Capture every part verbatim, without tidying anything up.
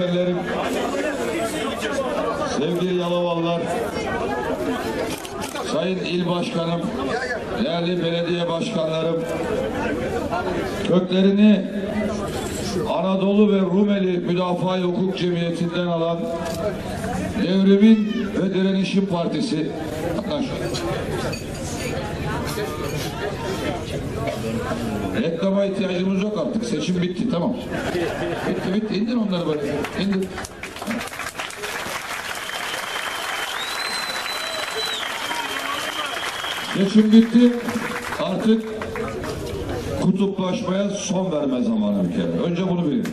hemşerilerim, sevgili Yalovalılar, Sayın İl Başkanım, değerli belediye başkanlarım, köklerini Anadolu ve Rumeli Müdafaa-i Hukuk Cemiyeti'nden alan Devrimin ve Direnişin Partisi. Reklama ihtiyacımız yok artık. Seçim bitti, tamam. Bitti bitti. İndir onları böyle. İndir. Seçim bitti. Artık kutuplaşmaya son verme zamanı bir kere. Önce bunu bilin.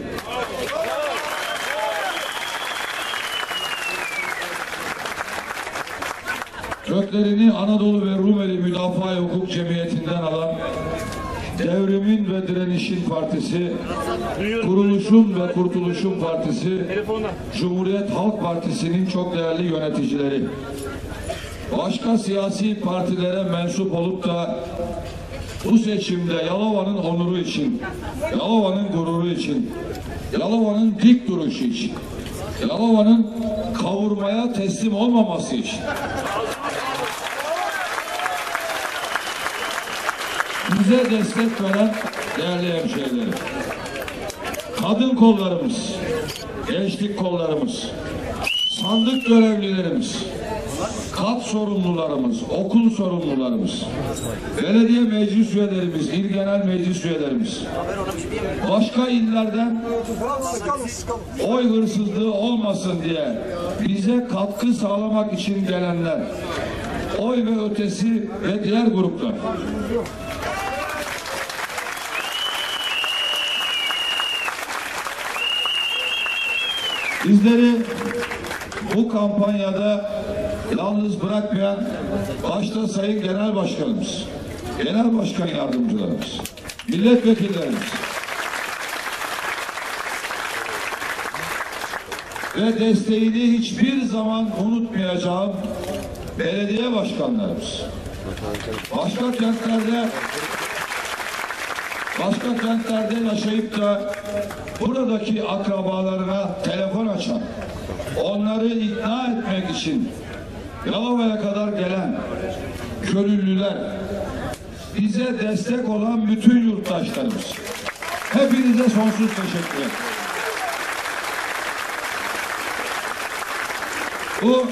Köklerini Anadolu ve Rumeli Müdafaa-i Hukuk Cemiyeti'nden alan Devrimin ve Direnişin Partisi, Kuruluşun ve Kurtuluşun Partisi, Cumhuriyet Halk Partisi'nin çok değerli yöneticileri, başka siyasi partilere mensup olup da bu seçimde Yalova'nın onuru için, Yalova'nın gururu için, Yalova'nın dik duruşu için, Yalova'nın kavurmaya teslim olmaması için, bize destek veren değerli hemşehrilerim, kadın kollarımız, gençlik kollarımız, sandık görevlilerimiz, kat sorumlularımız, okul sorumlularımız, belediye meclis üyelerimiz, il genel meclis üyelerimiz, başka illerden oy hırsızlığı olmasın diye bize katkı sağlamak için gelenler, oy ve ötesi ve diğer gruplar. Bizleri bu kampanyada yalnız bırakmayan başta Sayın Genel Başkanımız, Genel Başkan Yardımcılarımız, milletvekillerimiz ve desteğini hiçbir zaman unutmayacağım belediye başkanlarımız, başka kentlerde başka kentlerde yaşayıp da buradaki akrabalarına telefon açan, onları ikna etmek için Yalova'ya kadar gelen gönüllüler, bize destek olan bütün yurttaşlarımız, hepinize sonsuz teşekkür ederim. Bu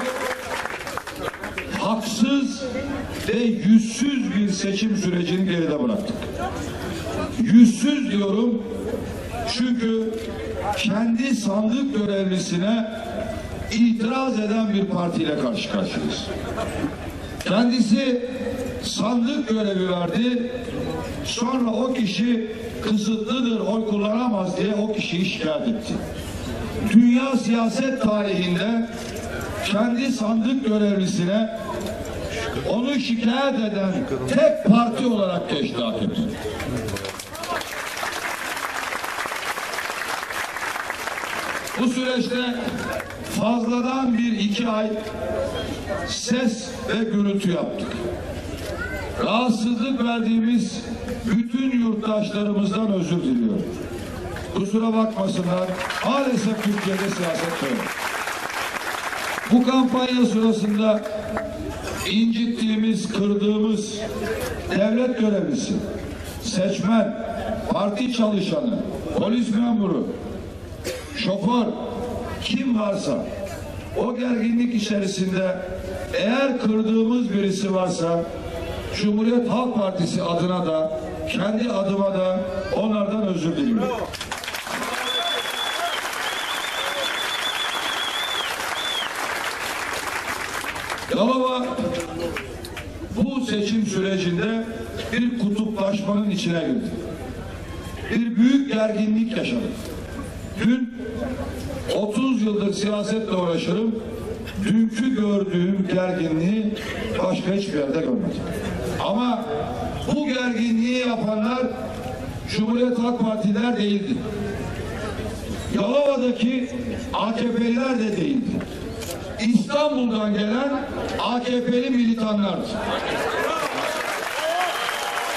haksız ve yüzsüz bir seçim sürecini geride bıraktık. Yüzsüz diyorum çünkü kendi sandık görevlisine itiraz eden bir partiyle karşı karşıyayız. Kendisi sandık görevi verdi, sonra o kişi kısıtlıdır, oy kullanamaz diye o kişiyi şikayet etti. Dünya siyaset tarihinde kendi sandık görevlisine onu şikayet eden tek parti olarak geçti A K P. Bu süreçte fazladan bir iki ay ses ve gürültü yaptık. Rahatsızlık verdiğimiz bütün yurttaşlarımızdan özür diliyorum. Kusura bakmasınlar. Maalesef Türkiye'de siyaset böyle. Bu kampanya sırasında incittiğimiz, kırdığımız devlet görevlisi, seçmen, parti çalışanı, polis memuru, şoför, kim varsa o gerginlik içerisinde eğer kırdığımız birisi varsa Cumhuriyet Halk Partisi adına da kendi adıma da onlardan özür diliyorum. Yalova bu seçim sürecinde bir kutuplaşmanın içine girdi. Bir büyük gerginlik yaşadık. Dün otuz yıldır siyasetle uğraşırım. Dünkü gördüğüm gerginliği başka hiçbir yerde görmedim. Ama bu gerginliği yapanlar Cumhuriyet Halk Partiler değildi. Yalova'daki A K P'liler de değildi. İstanbul'dan gelen A K P'li militanlardı.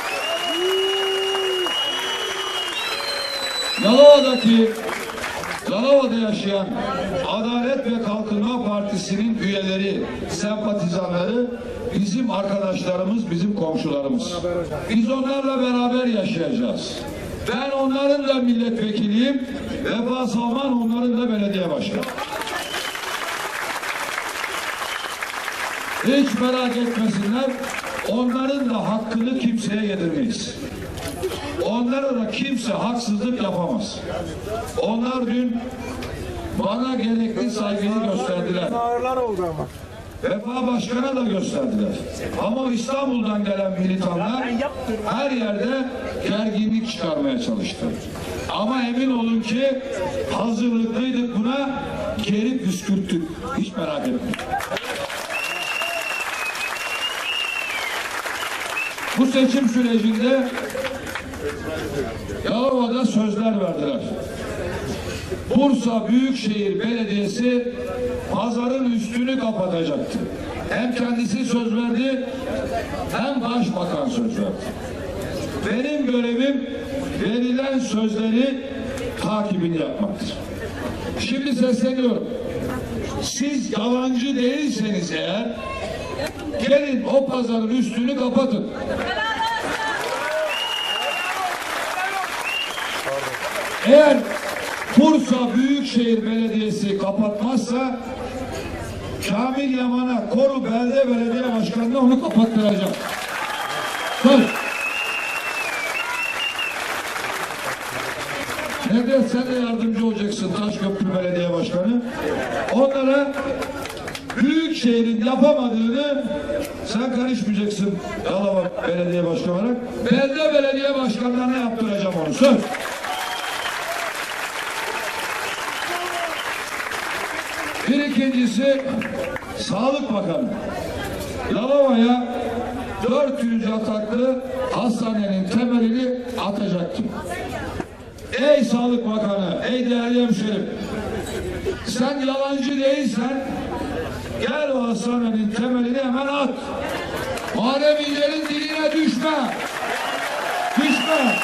Yalova'daki Yalova'da yaşayan Adalet ve Kalkınma Partisi'nin üyeleri, sempatizanları bizim arkadaşlarımız, bizim komşularımız. Biz onlarla beraber yaşayacağız. Ben onların da milletvekiliyim, Vefa Salman onların da belediye başkanı. Hiç merak etmesinler, onların da hakkını kimseye yedirmeyiz. Onlara da kimse haksızlık yapamaz. Onlar dün bana gerekli saygıyı gösterdiler. Vefa Başkan'a da gösterdiler. Ama İstanbul'dan gelen militanlar her yerde gerginlik çıkarmaya çalıştı. Ama emin olun ki hazırlıklıydık buna, geri püskürttük. Hiç merak etmeyin. Bu seçim sürecinde Yalova'da sözler verdiler. Bursa Büyükşehir Belediyesi pazarın üstünü kapatacaktı. Hem kendisi söz verdi, hem başbakan söz verdi. Benim görevim verilen sözleri takibini yapmaktır. Şimdi sesleniyorum. Siz yalancı değilseniz eğer, gelin o pazarın üstünü kapatın. Eğer Bursa Büyükşehir Belediyesi kapatmazsa Kamil Yaman'a Koru Belde Belediye Başkanı'na onu kapattıracak. Söz. Nevdet, sen de yardımcı olacaksın, Taşköprü Belediye Başkanı. Onlara Büyükşehir'in yapamadığını sen karışmayacaksın Yalova Belediye Başkanı olarak. Belde Belediye Başkanlarına yaptıracağım onu. Söz. Bir ikincisi, Sağlık Bakanı Yalova'ya dört yüz yataklı hastanenin temelini atacaktı. Ey Sağlık Bakanı, ey değerli hemşerim, sen yalancı değilsen gel o hastanenin temelini hemen at. Muharrem İnce'nin diline düşme. Düşme.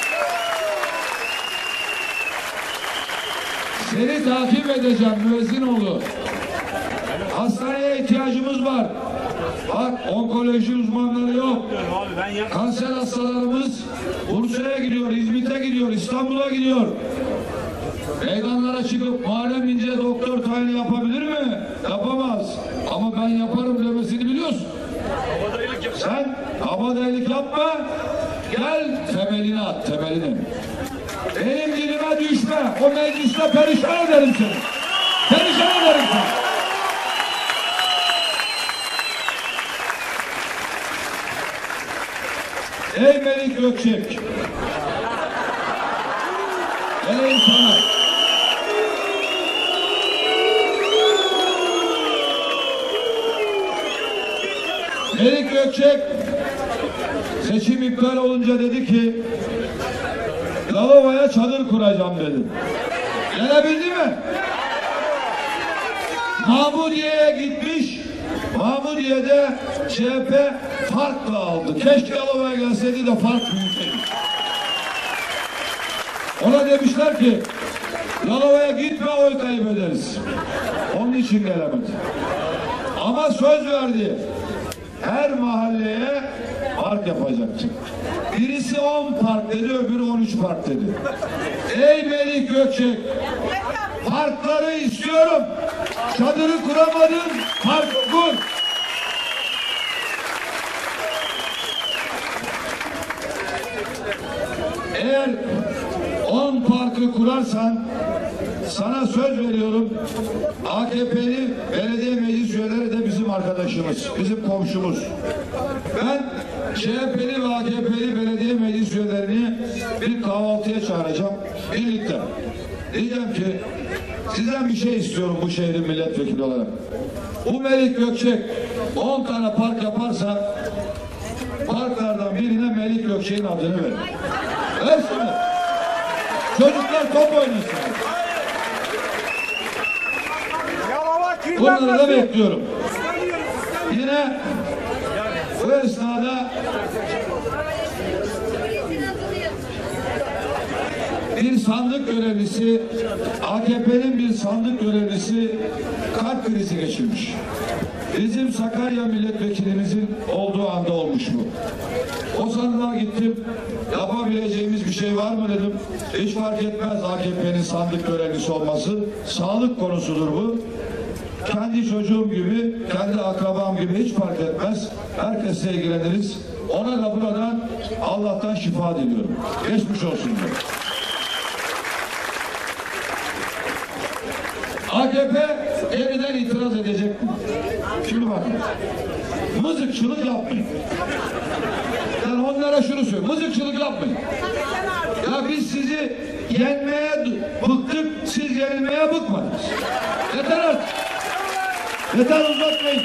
Seni takip edeceğim Müezzinoğlu. Hastaneye ihtiyacımız var. Bak, onkoloji uzmanları yok. Kanser hastalarımız Bursa'ya gidiyor, İzmit'e gidiyor, İstanbul'a gidiyor. Meydanlara çıkıp Muharrem İnce doktor tayini yapabilir mi? Yapamaz. Ama ben yaparım demesini biliyorsun. Sen kabadayılık yapma. Gel temelini at, temelini. Benim dilime düşme. O mecliste perişan ederim seni. Perişan ederim seni. Ey Melik Gökçek. Geleyim sana. Melik Gökçek seçim iptal olunca dedi ki Yalova'ya çadır kuracağım dedi. Gelebildi mi? Mahmudiye'ye gitmiş. Mahmudiye'de C H P farkla aldı. Keşke Yalova'ya gelseydi de fark büyüseydi. Ona demişler ki Yalova'ya gitme, oy kaybederiz. Onun için gelemedi. Ama söz verdi. Her mahalleye park yapacaktı. Birisi on park dedi, öbürü on üç park dedi. Ey Melik Gökçek, parkları istiyorum. Çadırı kuramadın, parkı kur. Eğer on parkı kurarsan sana söz veriyorum, A K P'li belediye meclis üyeleri de bizim arkadaşımız, bizim komşumuz. Ben C H P'li ve A K P'li belediye meclis üyelerini bir kahvaltıya çağıracağım birlikte. Diyeceğim ki sizden bir şey istiyorum bu şehrin milletvekili olarak. Bu Melik Gökçek on tane park yaparsa parklardan birine Melik Gökçek'in adını verin. Versin. Çocuklar top oynasın. Bunları da bekliyorum. Yine bu esnada bir sandık görevlisi, A K P'nin bir sandık görevlisi kalp krizi geçirmiş. Bizim Sakarya milletvekilimizin olduğu anda olmuş bu. O sandığa gittim. Yapabileceğimiz bir şey var mı dedim. Hiç fark etmez A K P'nin sandık görevlisi olması. Sağlık konusudur bu. Kendi çocuğum gibi, kendi akrabam gibi hiç fark etmez. Herkesle ilgileniriz. Ona da buradan Allah'tan şifa diliyorum. Geçmiş olsun diyor. A K P yeniden itiraz edecek mi? Şimdi bakın. Mızıkçılık yapmayın. Yani onlara şunu söyleyeyim. Mızıkçılık yapmayın. Ya biz sizi yenmeye bıktık, siz yenilmeye bıkmadınız. Yeter artık. Yeter, uzatmayın.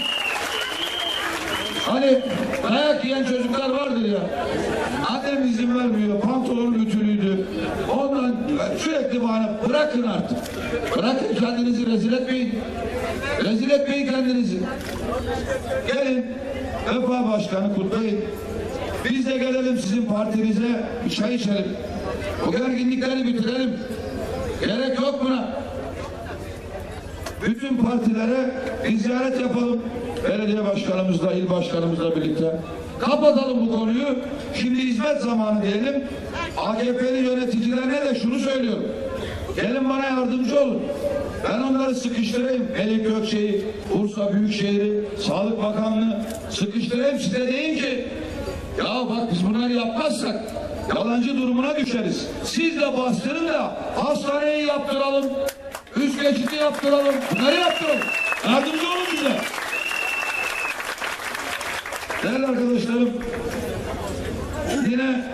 Hani dayak yiyen çocuklar vardır ya. Annem izin vermiyor, pantolonun ütülüydü. Ondan sürekli bana bırakın artık. Bırakın, kendinizi rezil etmeyin. Rezil etmeyin kendinizi. Gelin, Vefa Başkanı kutlayın. Biz de gelelim sizin partinize, bir çay içelim. Bu gerginlikleri bitirelim. Gerek yok buna. Bütün partilere bir ziyaret yapalım. Belediye başkanımızla, il başkanımızla birlikte. Kapatalım bu konuyu. Şimdi hizmet zamanı diyelim. A K P'li yöneticilerine de şunu söylüyorum. Gelin bana yardımcı olun. Ben onları sıkıştırayım. Melik Gökçe'yi, Bursa Büyükşehir'i, Sağlık Bakanlığı sıkıştırayım, size deyin ki ya bak biz bunları yapmazsak yalancı durumuna düşeriz. Siz de bastırın da hastaneyi yaptıralım. Üst geçidi yaptıralım. Bunları yaptıralım. Yardımcı olun bize. Değerli arkadaşlarım, yine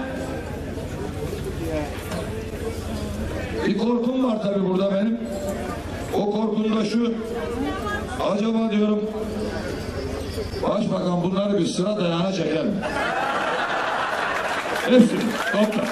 bir korkum var tabii burada benim. O korkum da şu. Acaba diyorum Başbakan bunları bir sıra dayağına çeker mi? Hepsini. Topla.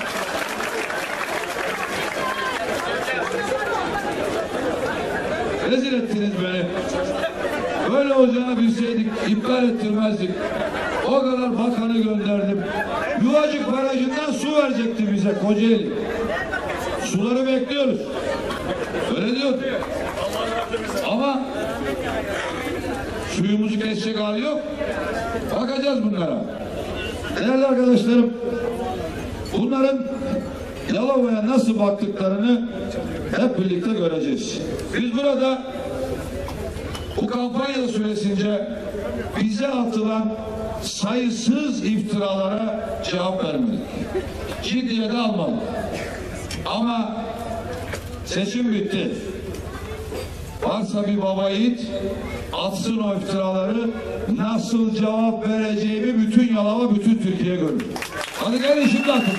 Rezil ettiniz beni. Böyle olacağını bilseydik iptal ettirmezdik. O kadar bakanı gönderdim. Yuvacık Barajı'ndan su verecekti bize Kocaeli. Suları bekliyoruz. Öyle diyor. Ama suyumuzu kesecek hali yok. Bakacağız bunlara. Değerli arkadaşlarım, bunların Yalova'ya nasıl baktıklarını hep birlikte göreceğiz. Biz burada bu kampanya süresince bize atılan sayısız iftiralara cevap vermedik. Ciddiye de almadık. Ama seçim bitti. Varsa bir baba yiğit atsın o iftiraları, nasıl cevap vereceğimi bütün Yalova, bütün Türkiye görür. Hadi gelin şimdi atın.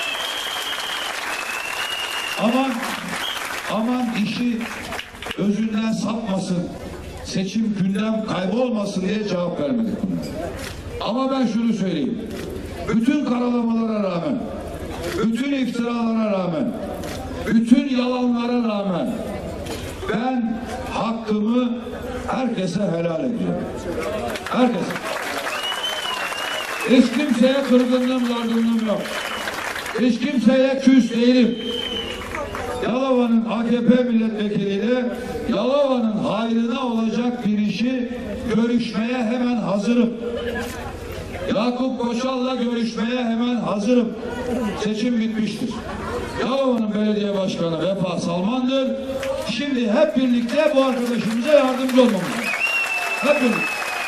Aman, aman işi özünden sapmasın, seçim gündem kaybolmasın diye cevap vermedik bunlar. Ama ben şunu söyleyeyim. Bütün karalamalara rağmen, bütün iftiralara rağmen, bütün yalanlara rağmen ben hakkımı herkese helal ediyorum. Herkese. Hiç kimseye kırgınlığım, dargınlığım yok. Hiç kimseye küs değilim. Yalova'nın A K P milletvekiliyle Yalova'nın hayrına olacak bir işi görüşmeye hemen hazırım. Yakup Koçal'la görüşmeye hemen hazırım. Seçim bitmiştir. Yalova'nın belediye başkanı Vefa Salman'dır. Şimdi hep birlikte bu arkadaşımıza yardımcı olmamız lazım. Hep birlikte.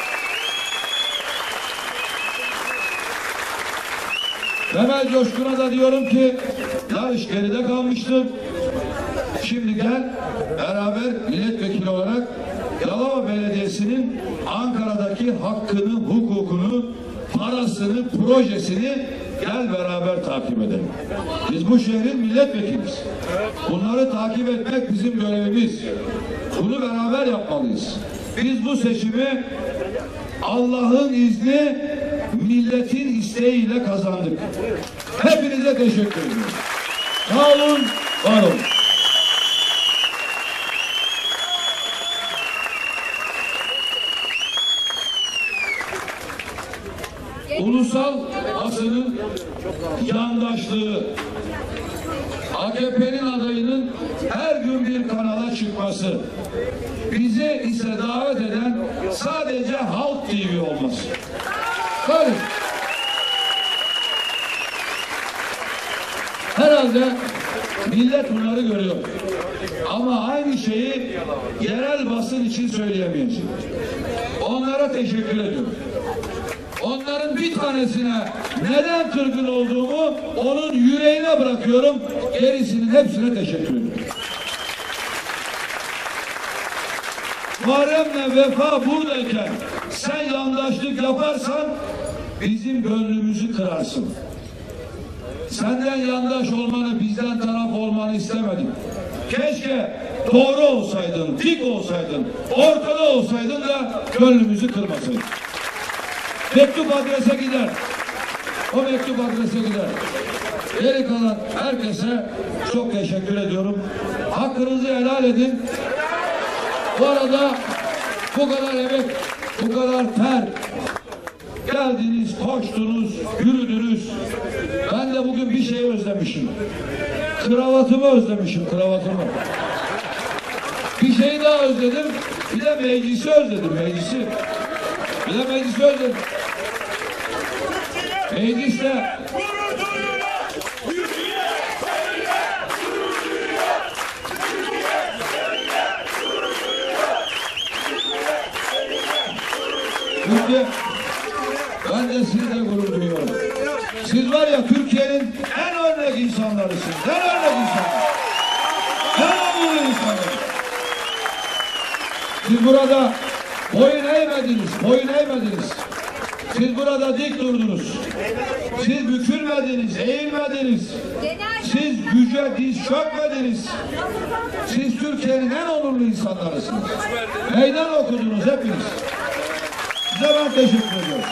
Temel Coşkun'a da diyorum ki yarış geride kalmıştır. Şimdi gel beraber milletvekili olarak Yalova Belediyesi'nin Ankara'daki hakkını, hukukunu, parasını, projesini gel beraber takip edelim. Biz bu şehrin milletvekiliyiz. Bunları takip etmek bizim görevimiz. Bunu beraber yapmalıyız. Biz bu seçimi Allah'ın izni, milletin isteğiyle kazandık. Hepinize teşekkür ediyorum. Sağ olun, var olun. Ulusal basının yandaşlığı, A K P'nin adayının her gün bir kanala çıkması, bizi ise davet eden sadece Halk T V olması. Sadece. Herhalde millet bunları görüyor. Ama aynı şeyi yerel basın için söyleyemeyeceğim. Onlara teşekkür ediyorum. Onların bir tanesine neden kırgın olduğumu onun yüreğine bırakıyorum. Gerisinin hepsine teşekkür ediyorum. Muharrem'le Vefa buradayken sen yandaşlık yaparsan bizim gönlümüzü kırarsın. Senden yandaş olmanı, bizden taraf olmanı istemedim. Keşke doğru olsaydın, dik olsaydın, ortada olsaydın da gönlümüzü kırmasaydın. Mektup adrese gider. O mektup adrese gider. Geri kalan herkese çok teşekkür ediyorum. Hakkınızı helal edin. Bu arada bu kadar emek, bu kadar ter, geldiniz, koştunuz, yürüdünüz. Ben de bugün bir şey özlemişim. Kravatımı özlemişim, kravatımı. Bir şeyi daha özledim. Bir de meclisi özledim, meclisi. Bir de meclisi özledim. Mecliste Türkiye, ben de sizle gurur duyuyorum. Siz var ya Türkiye'nin en örnek insanlarısınız. En örnek insanlar. En onurlu insanlar. Siz burada boyun eğmediniz, boyun eğmediniz. Siz burada dik durdunuz. Siz bükülmediniz, eğilmediniz. Siz güce diz çökmediniz. Siz Türkiye'nin en onurlu insanlarısınız. Meydan okudunuz hepiniz. Size ben teşekkür ediyorum.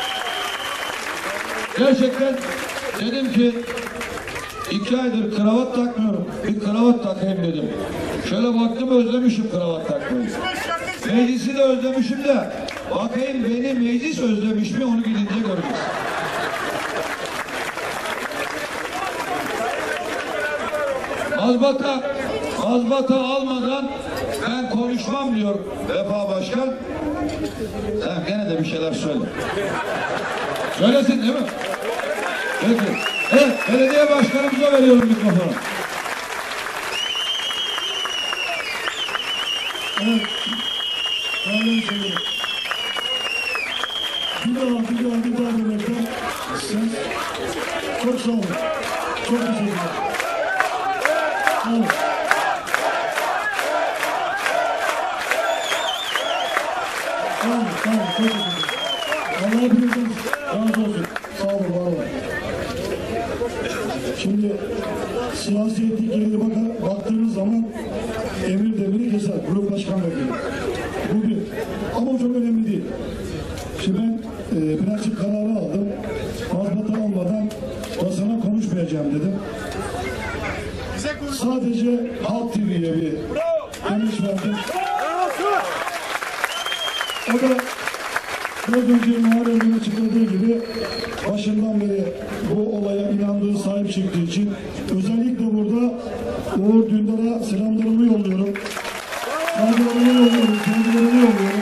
Gerçekten dedim ki iki aydır kravat takmıyorum. Bir kravat takayım dedim. Şöyle baktım özlemişim kravat takmayı. Meclisi de özlemişim de bakayım beni meclis özlemiş mi onu gidince göreceğiz. Mazbata, mazbata almadan ben konuşmam diyor Vefa Başkan. Sen gene de bir şeyler söyle. Söylesin değil mi? Peki. Evet, belediye başkanımıza veriyorum mikrofonu. Evet. Aynen söylüyorum. Bir daha, bir daha, bir daha demekten siz çok sağ olun. Çok teşekkürler. Evet. Sağ olun, sağ olun. Çok teşekkürler. Allah hepinizden razı olsun. Sağ olun, var olun. Şimdi siyasi etkileri baka, baktığınız zaman emir demiri keser. Grup başkan vekili. Bu bir. Ama o çok önemli değil. Şimdi ben e, prensip kararı aldım. Mazbata olmadan basına konuşmayacağım dedim. Sadece Halk T V'ye bir demiş verdim. O da biraz önce Muharrem'in açıkladığı gibi başından beri bu olaya inandığı, sahip çıktığı için özellikle burada Uğur Dündar'a selamlarımı yolluyorum. Saygılarımı yolluyorum, sevgilerimi yolluyorum.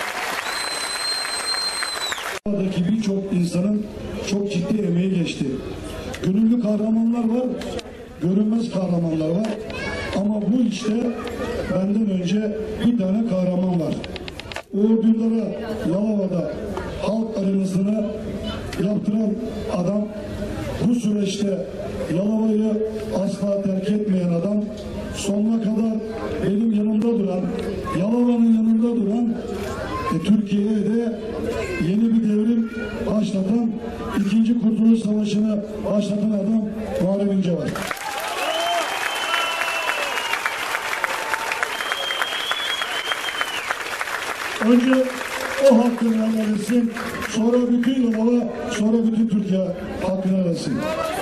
Buradaki birçok insanın çok ciddi emeği geçti. Gönüllü kahramanlar var, görünmez kahramanlar var. Ama bu işte benden önce bir tane kahraman var. Uğur Dündar'a Yalova'da halk arenasını yaptıran adam, bu süreçte Yalova'yı asla terk etmeyen adam, sonuna kadar benim yanımda duran, Yalova'nın yanında duran, e, Türkiye'ye de yeni bir devrim başlatan, ikinci Kurtuluş Savaşı'nı başlatan adam Muharrem İnce var. Önce o hakkını helal etsin, sonra bütün Yalova, sonra bütün Türkiye hakkını helal etsin.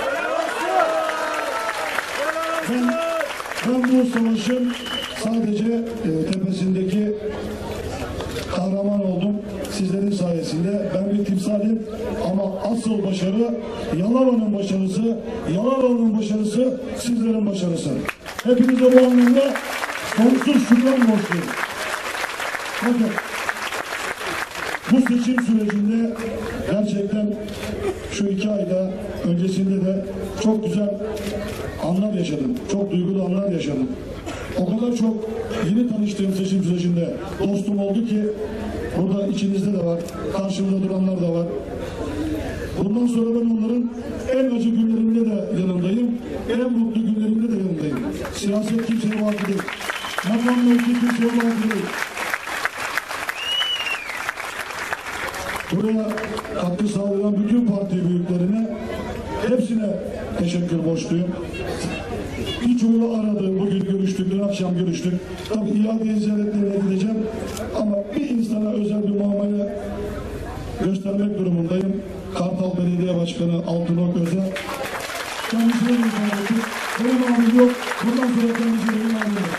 Ben, ben bu savaşın sadece e, tepesindeki kahraman oldum, sizlerin sayesinde. sayesinde ben bir timsalim ama asıl başarı Yalova'nın başarısı, Yalova'nın başarısı sizlerin başarısı. Hepinize bu anlamda sonsuz şükran borçluyum. Bakın, bu seçim sürecinde gerçekten şu iki ayda öncesinde de çok güzel anlar yaşadım. Çok duygulu anlar yaşadım. O kadar çok yeni tanıştığım seçim sürecinde dostum oldu ki burada içinizde de var, karşımda duranlar da var. Bundan sonra ben onların en acı günlerinde de yanındayım, en mutlu günlerinde de yanındayım. Siyaset kimseye bağlı değil. Makam mevki kimseye bağlı değil. Buraya katkı sağlayan bütün parti büyüklerine, hepsine teşekkür borçluyum. Birçoğu aradı, bugün görüştük, dün akşam görüştük. Tabii iade ziyaretlerine gideceğim ama bir insana özel bir muamele göstermek durumundayım. Kartal Belediye Başkanı Altınok Özel. Kendisine bir ifade benim abim yok, bundan sonra kendisine benim abim yok.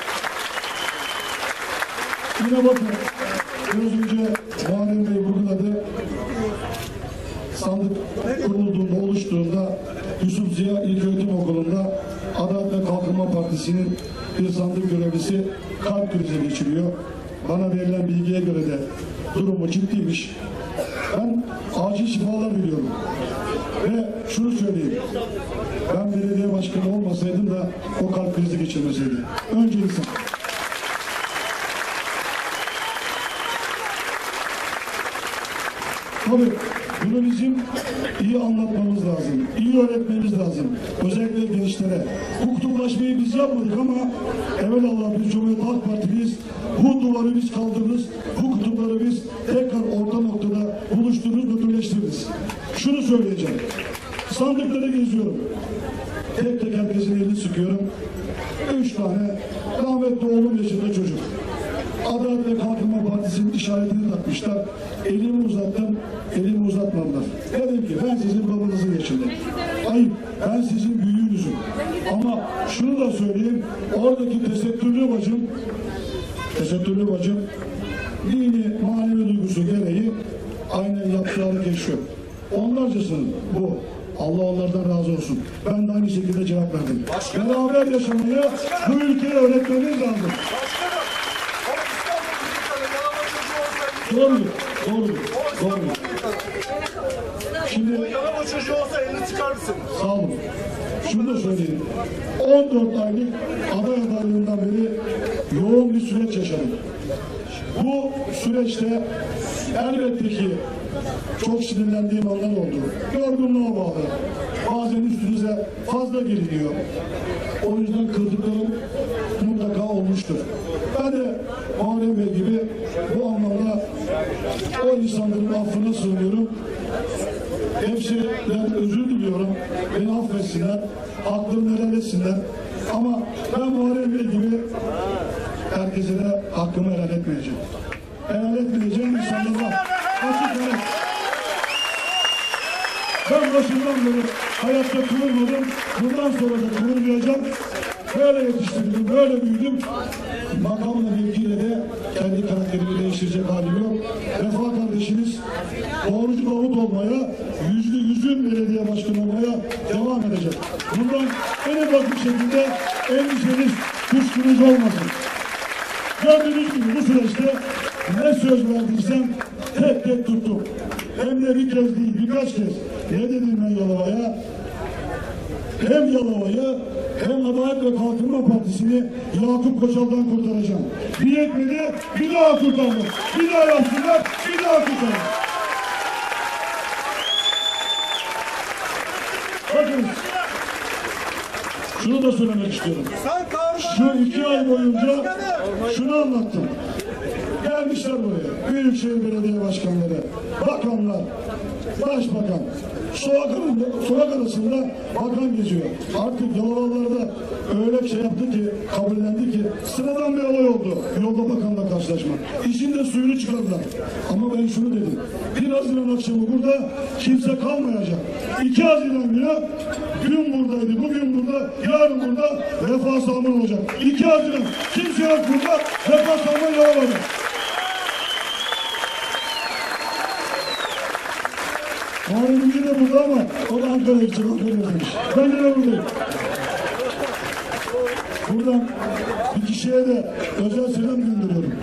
Yine bakın, biraz önce Muharrem Bey vurguladı. Sandık kurulduğunda, oluştuğunda Yusuf Ziya İlköğretim Okulu'nda Adalet ve Kalkınma Partisi'nin bir sandık görevlisi kalp krizi geçiriyor. Bana verilen bilgiye göre de durumu ciddiymiş. Ben acil şifalar biliyorum. Ve şunu söyleyeyim. Ben belediye başkanı olmasaydım da o kalp krizi geçirmeseydim. Önce insan. Tabii bunu bizim iyi anlatmamız lazım, iyi öğretmemiz lazım. Özellikle gençlere. Bu kutuplaşmayı biz yapmadık ama evelallah biz Cumhuriyet Halk Partiliyiz. Bu duvarı biz kaldırırız, bu kutupları biz tekrar orta noktada buluştururuz, bütünleştiririz. Şunu söyleyeceğim. Sandıkları geziyorum. Tek tek herkesin elini sıkıyorum. Üç tane rahmetli oğlum yaşında çocuk. Adalet ve Kalkınma Partisi'nin işaretini takmışlar. Elimi uzattım, elimi uzatmadılar. Dedim ki ben sizin babanızın yaşındayım. Hayır, ben sizin büyüğünüzüm. Ama şunu da söyleyeyim, oradaki tesettürlü bacım, tesettürlü bacım, dini, manevi duygusu gereği aynen yaptığı hareketi şu. Onlarcasının bu. Allah onlardan razı olsun. Ben de aynı şekilde cevap verdim. Beraber yaşamayı bu ülkeye öğretmemiz lazım. Doğru, doğru, doğru. Şimdi Yalova çocuğu olsa elini çıkar mısın? sağ olun. Şunu da söyleyeyim. on dört aylık aday adaylığından beri yoğun bir süreç yaşadım. Bu süreçte elbette ki çok sinirlendiğim anlar oldu. Yorgunluğa bağlı. Bazen üstünüze fazla geliniyor. O yüzden kırdıklarım mutlaka olmuştur. Ben de Muharrem Bey gibi bu anlamda o insanların affına sığınıyorum. Hepsinden özür diliyorum. Beni affetsinler. Hakkımı helal etsinler. Ama ben Muharrem Bey gibi herkese de hakkımı helal etmeyeceğim. Helal etmeyeceğim insanlara açık helal. Ben başından beri hayatta kıvırmadım. Bundan sonra da kıvırmayacağım. Böyle yetiştirdim, böyle büyüdüm. Makamla mevkiyle de kendi karakterimi değiştirecek halim yok. Refah kardeşiniz doğrucu Davut olmaya, yüzlü yüzün belediye başkanı olmaya devam edecek. Bundan en ufak bir şekilde endişeniz, kuşkunuz olmasın. Gördüğünüz gibi bu süreçte ne söz verdiysem tek tek tuttum. Hem de bir kez değil, birkaç kez. Ne dedim ben Yalova'ya? Hem Yalova'yı hem Adalet ve Kalkınma Partisi'ni Yakup Koçal'dan kurtaracağım. Bir yetmedi, bir daha kurtardım. Bir daha yapsınlar, bir daha kurtardım. Bakın, şunu da söylemek istiyorum. Şu iki ay boyunca şunu anlattım. Gelmişler buraya. Büyükşehir Belediye Başkanları, bakanlar, başbakan, sokak, sokak arasında bakan geziyor. Artık Yalovalılarda öyle şey yaptı ki, kabullendi ki sıradan bir olay oldu. Yolda bakanla karşılaşmak. İşin de suyunu çıkardılar. Ama ben şunu dedim. bir Haziran akşamı burada kimse kalmayacak. iki Haziran günü dün buradaydı, bugün burada, yarın burada Refah Salman olacak. iki Haziran kimse yok burada, Refah Salman Yalova'da. Muharrem İnce de burada ama o da Ankara'ya gidecek, Ankara'ya demiş. Ben de buradayım. Buradan bir kişiye de özel selam gönderiyorum.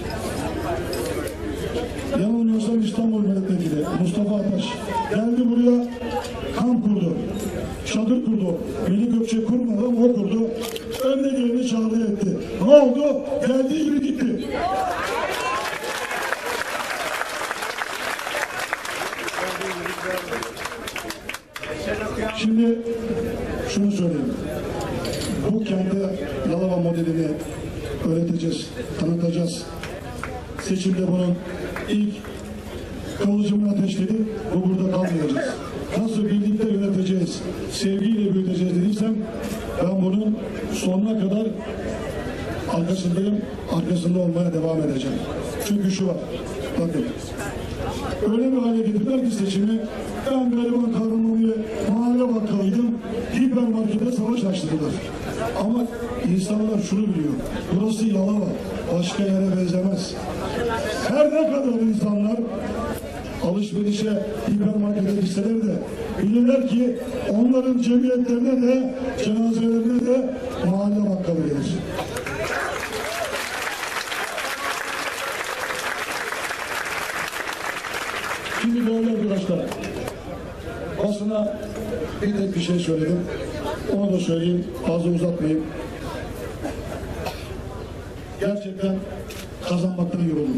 Yanılmıyorsam İstanbul Milletvekili Mustafa Ataş geldi buraya, kamp kurdu. Çadır kurdu. Melih Gökçe kurmadı ama o kurdu. Önde geleni çağrı etti. Ne oldu? Geldiği gibi gitti. Şimdi şunu söyleyeyim. Bu kente Yalova modelini öğreteceğiz, tanıtacağız. Seçimde bunun ilk kıvılcımını ateşledik, bu burada kalmayacağız. Nasıl birlikte yöneteceğiz, sevgiyle büyüteceğiz dediysem, ben bunun sonuna kadar arkasındayım, arkasında olmaya devam edeceğim. Çünkü şu var, bakın, öyle bir hale getirdiler ki seçimi, ben gariban kahramanı mahalle bakkalıydım, hipermarkete savaş açtılar. Ama insanlar şunu biliyor, burası Yalova, başka yere benzemez. Her ne kadar insanlar alışverişe, hipermarkete gitseler de bilirler ki onların cemiyetlerine de, cenazelerine de mahalle bakkalı gelir. Şimdi değerli arkadaşlar, basına bir tek bir şey söyledim. Onu da söyleyeyim, fazla uzatmayayım. Gerçekten kazanmaktan yoruldum.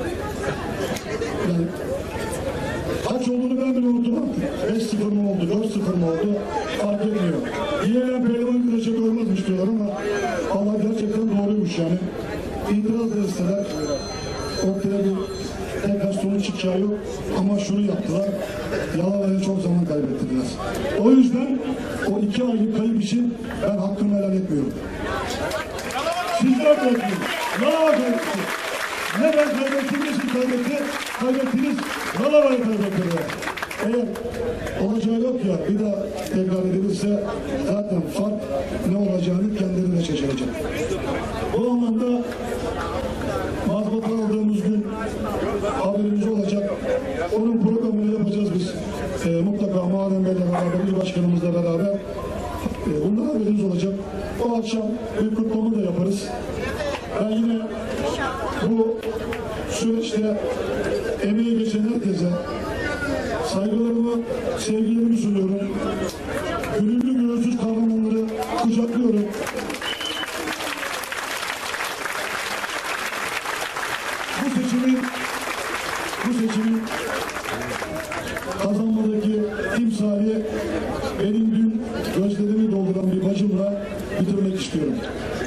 Yani kaç olduğunu ben bile unuttum artık. beş sıfır mı oldu, dört sıfır mı oldu fark etmiyor. Yiyelen pehlivan güreşe doymazmış diyorlar ama Allah gerçekten doğruymuş yani. İtiraz da isteler. Ortaya bir tekrar sonuç çıkacağı yok ama şunu yaptılar. Yalova'ya çok zaman kaybettiler. O yüzden o iki aylık kayıp için ben hakkımı helal etmiyorum. Sizler kaybettin. Yalova kaybetti. Ne ben kaybettim, ne siz kaybetti, kaybettiniz, Yalova'yı kaybettiler. Eğer olacağı yok ya, bir daha tekrar edilirse zaten fark ne olacağını kendilerine şaşıracak. Bu anlamda mazbata aldığımız gün haberimiz olacak. Onun programını yapacağız biz. E, mutlaka Muharrem Bey'le beraber, il başkanımızla beraber e, bundan haberimiz olacak. O akşam bir kutlama da yaparız. Ben yine bu süreçte emeği geçen herkese saygılarımı, sevgilerimi sunuyorum. Gönüllü gönülsüz kahramanları kucaklıyorum. Bu seçimin bu seçimin kazanmadaki timsali benim dün gözlerimi dolduran bir bacımla bitirmek istiyorum.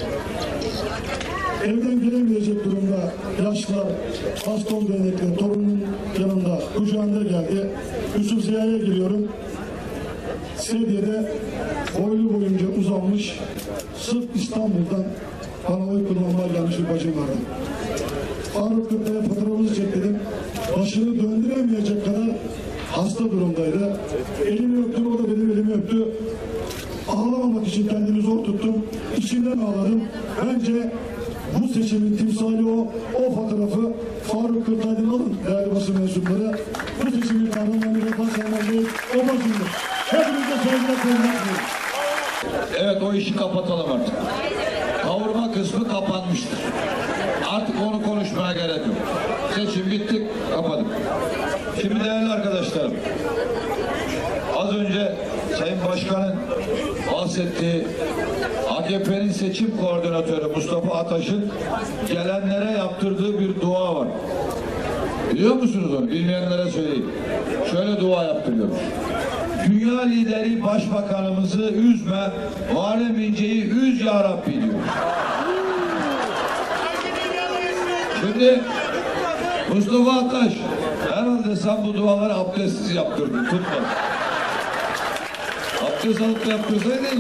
Evden gelemeyecek durumda yaşlar, baston değnekle torunun yanında, kucağında geldi. Yusuf Ziya'ya giriyorum. Sedye'de boylu boyunca uzanmış, sırf İstanbul'dan bana oy kullanmaya gelmiş bir bacım vardı. Faruk Kırkaya fotoğrafımızı çektim. Başını döndüremeyecek kadar hasta durumdaydı. Elimi öptüm, o da benim elimi öptü. Ağlamamak için kendimi zor tuttum. İçimden ağladım. Bence bu seçimin timsali o, o fotoğrafı Faruk Kırkay'dan alın değerli basın mensupları. Bu seçimin kahramanı Refah Selman Bey, o basındır. Hepinize saygılar koymak. Evet, o işi kapatalım artık. Kavurma kısmı kapanmıştır. Artık onu konuşmaya gerek yok. Seçim bittik, kapadık. Şimdi değerli arkadaşlarım, az önce Sayın Başkan'ın bahsettiği A K P'nin seçim koordinatörü Mustafa Ataş'ın gelenlere yaptırdığı bir dua var. Biliyor musunuz onu? Bilmeyenlere söyleyeyim. Şöyle dua yaptırıyormuş. Dünya lideri başbakanımızı üzme, Muharrem İnce'yi üz ya Rabbi diyor. Şimdi Mustafa Ataş, herhalde sen bu duaları abdestsiz yaptırdın, tutma. Abdest alıp da yaptırsaydın.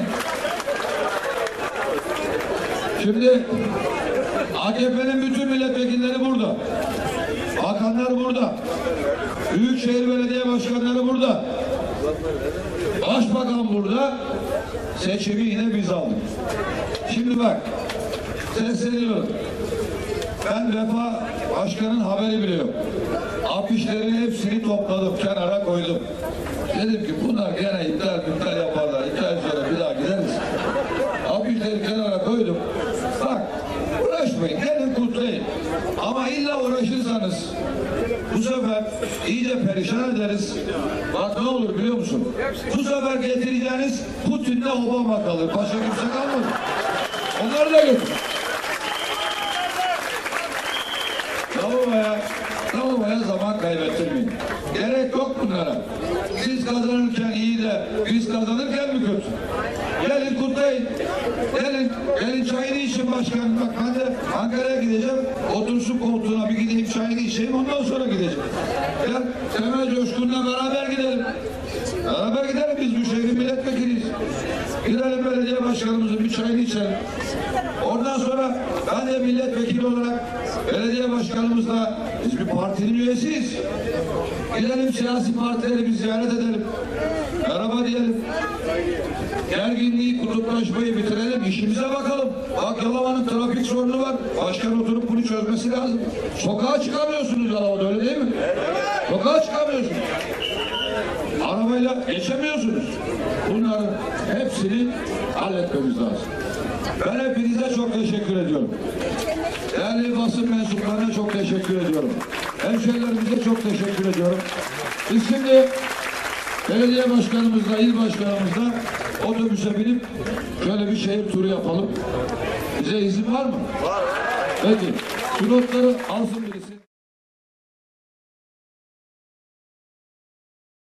Şimdi A K P'nin bütün milletvekilleri burada. Bakanlar burada. Büyükşehir Belediye Başkanları burada. Başbakan burada. Seçimi yine biz aldık. Şimdi bak, sesleniyorum. Ben Refah Başkan'ın haberi bile yok. afişlerin hepsini topladım, kenara koydum. Dedim ki bunlar gene iptal iptal yaparlar. İki ay sonra bir daha gideriz. Afişleri kenara koydum. Bak, uğraşmayın, gelin kutlayın. Ama illa uğraşırsanız bu sefer iyice perişan ederiz. Bak ne olur biliyor musun? Bu sefer getireceğiniz Putin'le Obama kalır. Başka kimse kalmadı. Onları da götür. Lavaboya, lavaboya zaman kaybettirmeyin. Gerek yok bunlara. Siz kazanırken iyi de biz kazanırken mi kötü? Gelin kutlayın. Gelin, gelin çayını için başkanım. Bak ben de Ankara'ya gideceğim. Otursun koltuğuna bir gideyim çayını içeyim ondan sonra gideceğim. Gel Temel Coşkun'la beraber gidelim. Beraber gidelim, biz bu şehrin milletvekiliyiz. Gidelim belediye başkanımızın bir çayını içelim. Ondan sonra ben de milletvekili olarak belediye başkanımızla biz bir partinin üyesiyiz. Gidelim siyasi partileri bir ziyaret edelim. Merhaba diyelim. Gerginliği, kutuplaşmayı bitirelim. İşimize bakalım. Bak Yalova'nın trafik sorunu var. Başkan oturup bunu çözmesi lazım. Sokağa çıkamıyorsunuz Yalova'da, öyle değil mi? Sokağa çıkamıyorsunuz. Arabayla geçemiyorsunuz. Bunların hepsini halletmemiz lazım. Ben hepinize çok teşekkür ediyorum. Değerli basın mensuplarına çok teşekkür ediyorum. Hemşehrilerimize çok teşekkür ediyorum. Biz şimdi belediye başkanımızla, il başkanımızla otobüse binip şöyle bir şehir turu yapalım. Bize izin var mı? Var. Peki. Şu notları alsın birisi.